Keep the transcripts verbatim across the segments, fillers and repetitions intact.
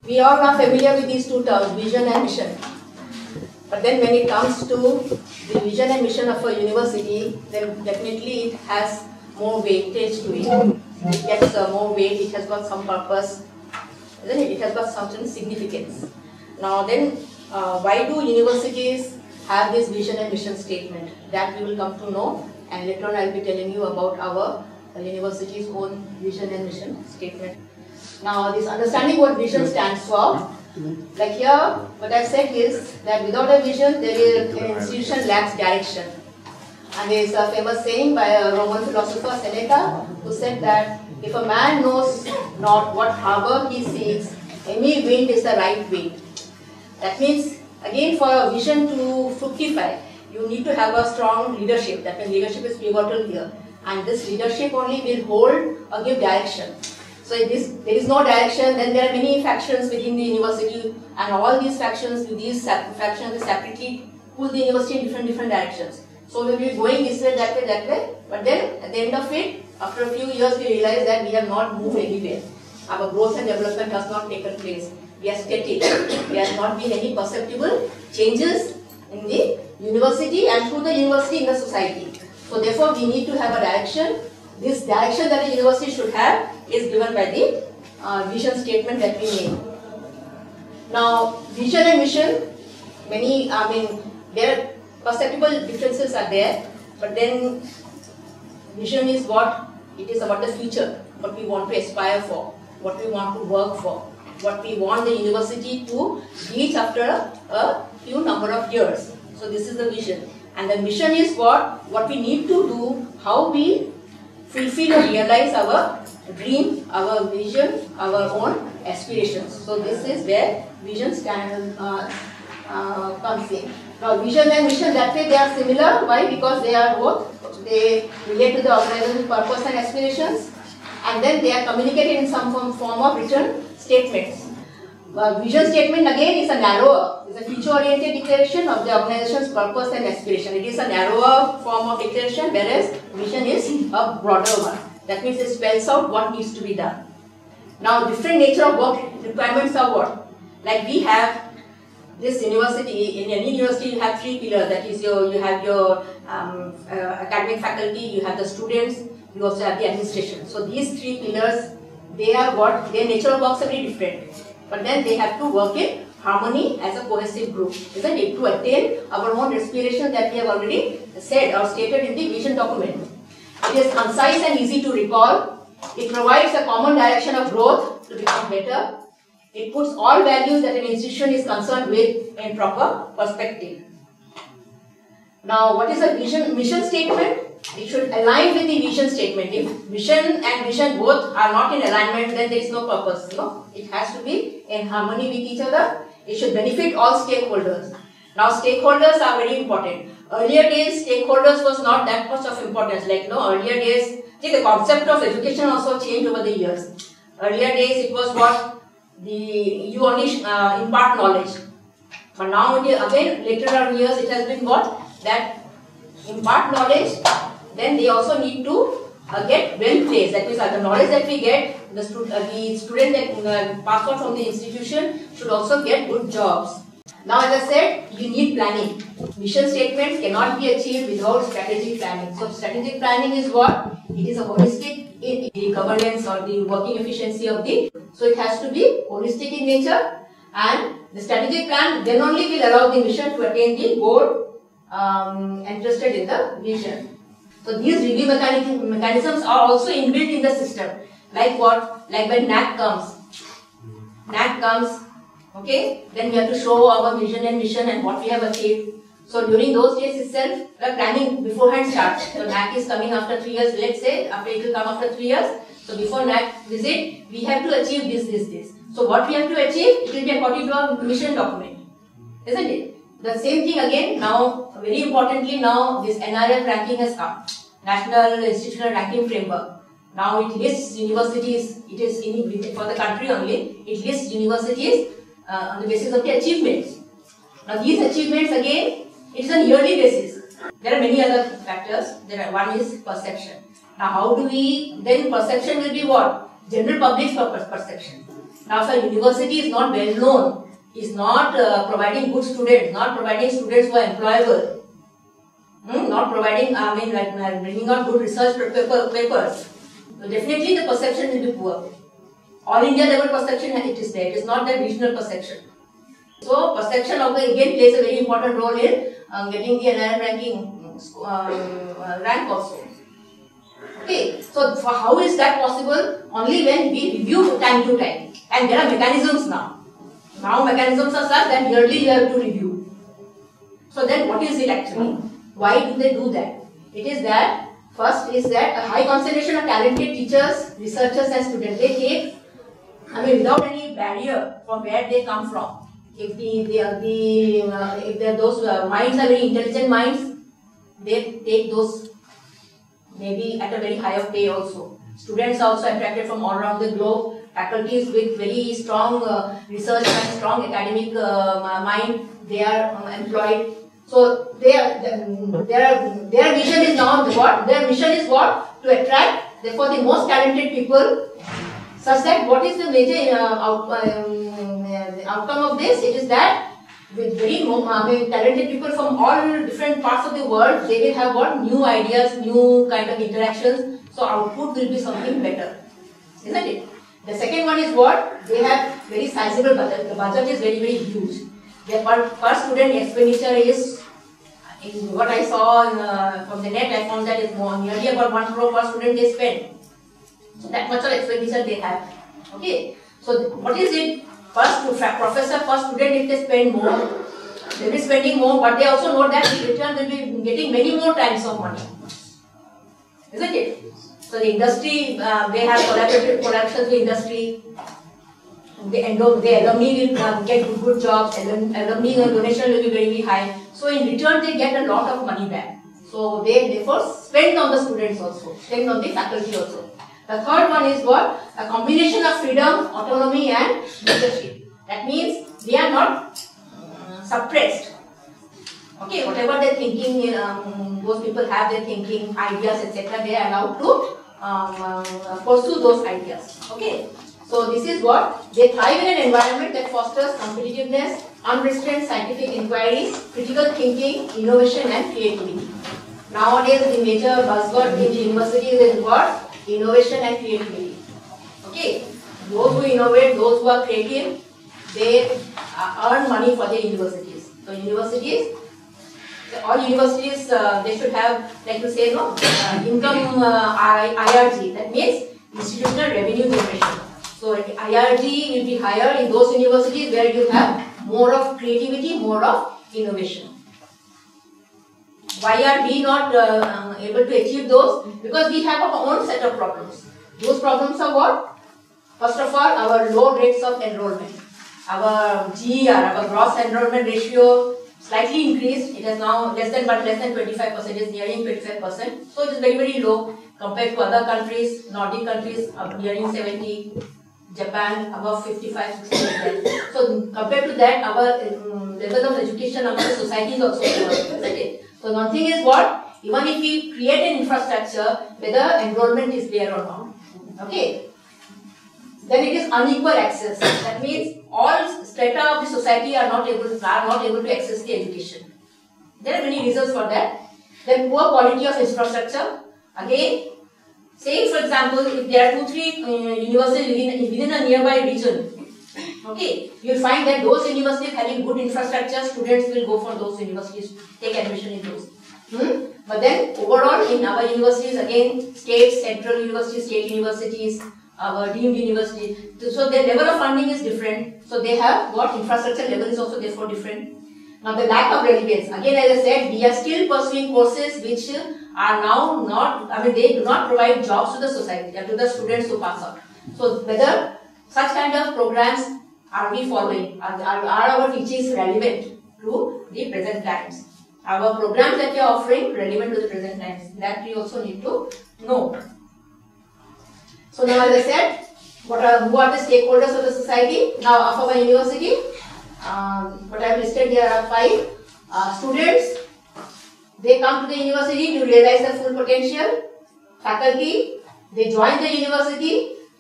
We all are familiar with these two terms, vision and mission. But then when it comes to the vision and mission of a university, then definitely it has more weightage to it. It gets uh, more weight, it has got some purpose, isn't it? It has got certain significance. Now then, uh, why do universities have this vision and mission statement? That we will come to know, and later on I will be telling you about our uh, university's own vision and mission statement. Now this understanding what vision stands for, like here what I said is that without a vision there is an institution lacks direction. And there is a famous saying by a Roman philosopher Seneca who said that if a man knows not what harbour he seeks, any wind is the right wind. That means again for a vision to fructify, you need to have a strong leadership. That means leadership is pivotal here. And this leadership only will hold or give direction. So if this, there is no direction, then there are many factions within the university, and all these factions, these factions separately pull the university in different different directions. So we'll be going this way, that way, that way, but then at the end of it, after a few years we realize that we have not moved anywhere. Our growth and development has not taken place. We are static. There has not been any perceptible changes in the university and through the university in the society. So therefore we need to have a direction. This direction that the university should have is given by the uh, vision statement that we made. Now, vision and mission, many, I mean, there perceptible differences are there, but then vision is what, it is about the future, what we want to aspire for, what we want to work for, what we want the university to reach after a, a few number of years. So this is the vision. And the mission is what, what we need to do, how we fulfill or realize our dream, our vision, our own aspirations. So this is where vision stand, uh, uh, comes in. Now vision and mission, that way they are similar. Why? Because they are both, they relate to the organization's purpose and aspirations, and then they are communicated in some form, form of written statements. Uh, vision statement again is a narrower, is a future-oriented declaration of the organization's purpose and aspiration. It is a narrower form of declaration, whereas vision is a broader one. That means it spells out what needs to be done. Now, different nature of work requirements are what? Like we have this university, in any university you have three pillars. That is, your, you have your um, uh, academic faculty, you have the students, you also have the administration. So these three pillars, they are what? Their nature of works are very different. But then they have to work in harmony as a cohesive group, isn't it? To attain our own aspiration that we have already said or stated in the vision document. It is concise and easy to recall. It provides a common direction of growth to become better. It puts all values that an institution is concerned with in proper perspective. Now, what is a vision mission statement? It should align with the vision statement. If mission and vision both are not in alignment, then there is no purpose. You know, it has to be in harmony with each other. It should benefit all stakeholders. Now, stakeholders are very important. Earlier days, stakeholders was not that much of importance. Like, you know, earlier days, see, the concept of education also changed over the years. Earlier days, it was what the you only uh, impart knowledge. But now, again, later on years, it has been what that impart knowledge. Then they also need to uh, get well placed. That means uh, the knowledge that we get, the, stu uh, the student that uh, pass out from the institution should also get good jobs. Now, as I said, you need planning. Mission statements cannot be achieved without strategic planning. So, strategic planning is what? It is a holistic in the governance or the working efficiency of the. So, it has to be holistic in nature, and the strategic plan then only will allow the mission to attain the goal um, interested in the vision. So these review mechanisms are also inbuilt in the system. Like what? Like when N A C comes. N A C comes, okay, then we have to show our vision and mission and what we have achieved. So during those days itself, the planning beforehand starts. So N A C is coming after three years, let's say, after it will come after three years. So before N A C visit, we have to achieve this, this, this. So what we have to achieve, it will be according to our mission document. Isn't it? The same thing again, now, very importantly now, this N R F ranking has come. National Institutional Ranking Framework. Now it lists universities, it is in, for the country only, it lists universities uh, on the basis of the achievements. Now these achievements again, it is on yearly basis. There are many other factors. There are, one is perception. Now how do we, then perception will be what? General public's perception. Now, if a university is not well known, is not uh, providing good students, not providing students who are employable, hmm, not providing, I mean, like bringing out good research paper, papers, so definitely the perception will be poor. All India level perception it is there, it is not the regional perception. So, perception of the again plays a very important role in uh, getting the N I R ranking uh, rank also. Okay, so for how is that possible? Only when we review time to time, and there are mechanisms now. Now mechanisms are such that yearly you have to review. So then what is it actually? Why do they do that? It is that first is that a high concentration of talented teachers, researchers and students, they take, I mean without any barrier from where they come from. If the, the, the uh, if there those uh, minds are very intelligent minds, they take those maybe at a very higher pay also. Students are also attracted from all around the globe. Faculties with very strong uh, research and strong academic uh, mind, they are um, employed. So their their their vision is now what? Their mission is what? To attract therefore the most talented people. Such that what is the major uh, out, um, uh, outcome of this? It is that with very uh, talented people from all different parts of the world, they will have what? New ideas, new kind of interactions. So output will be something better, isn't it? The second one is what? They have very sizable budget. The budget is very very huge. Their per, per student expenditure is, in what I saw in, uh, from the net, I found that is more nearly about one crore per student they spend. So that much of expenditure they have. Okay. So what is it? First, professor per student, if they spend more, they will be spending more, but they also know that in return they will be getting many more times of money. Isn't it? So the industry, uh, they have collaborative collaborations with industry. The, the alumni will uh, get good, good jobs. Alum, alumni donation will be very, very high. So in return, they get a lot of money back. So they therefore spend on the students also, spend on the faculty also. The third one is what? A combination of freedom, autonomy and leadership. That means they are not uh, suppressed. Okay, whatever they're thinking, um, those people have their thinking, ideas, et cetera. They are allowed to um, uh, pursue those ideas. Okay, so this is what? They thrive in an environment that fosters competitiveness, unrestrained scientific inquiries, critical thinking, innovation and creativity. Nowadays, the major buzzword in universities is what? Innovation and creativity. Okay, those who innovate, those who are creative, they uh, earn money for the universities. So universities, all universities, uh, they should have, like you say, no, uh, income uh, I R G. That means institutional revenue generation. So I R G will be higher in those universities where you have more of creativity, more of innovation. Why are we not uh, able to achieve those? Because we have our own set of problems. Those problems are what? First of all, our low rates of enrollment. Our G E R, our gross enrollment ratio, slightly increased. It is now less than but less than twenty-five percent. It is nearing twenty-five percent. So it is very very low compared to other countries, Nordic countries, up nearing seventy. Japan above fifty-five, sixty percent. So compared to that, our um, level of education among the society is also lower, isn't it? So one thing is what? Even if we create an infrastructure, whether enrollment is there or not, okay? Then it is unequal access. That means all strata of the society are not able to, are not able to access the education. There are many reasons for that. Then poor quality of infrastructure. Again, say for example, if there are two, three uh, universities within, within a nearby region, okay, you will find that those universities having good infrastructure, students will go for those universities, take admission in those. Hmm? But then overall in our universities, again, state, central universities, state universities, our deemed universities, so their level of funding is different. So they have what? Infrastructure level is also therefore different. Now the lack of relevance, again as I said, we are still pursuing courses which are now not, I mean they do not provide jobs to the society, to the students who pass out. So whether such kind of programs are we following? Are, are, are our teachings relevant to the present times? Our programs that we are offering relevant to the present times? That we also need to know. So now as I said, what are, who are the stakeholders of the society? Now of our university, um, what I have listed here are five. Uh, students, they come to the university to realize their full potential. Faculty, they join the university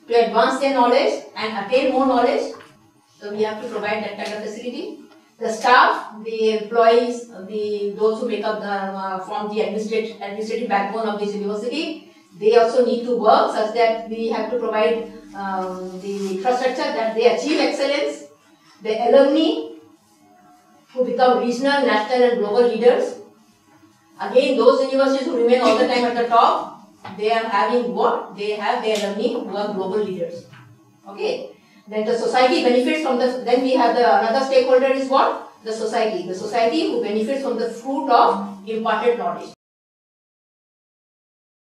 to advance their knowledge and attain more knowledge. So we have to provide that kind of facility. The staff, the employees, the those who make up the uh, form the administrative administrative backbone of this university, they also need to work such that we have to provide um, the infrastructure that they achieve excellence. The alumni who become regional, national and global leaders. Again, those universities who remain all the time at the top, they are having what? They have their alumni who are global leaders. Okay. Then the society benefits from the, then we have the another stakeholder is what? The society. The society who benefits from the fruit of imparted knowledge.